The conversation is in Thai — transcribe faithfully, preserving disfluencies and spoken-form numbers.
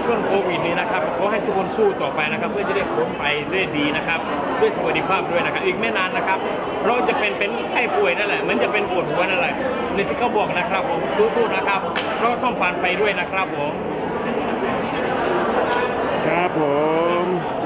ช่วงโควิดนี้นะครับขอให้ทุกคนสู้ต่อไปนะครับเพื่อจะได้พ้นไปด้วยดีนะครับด้วยสวัสดิภาพด้วยนะครับอีกไม่นานนะครับเราจะเป็นเป็นไข้ป่วยนั่นแหละมันจะเป็นปวดหัวนั่นแหละนี่ที่เขาบอกนะครับผมสู้ๆนะครับเราต้องผ่านไปด้วยนะครับผมครับผม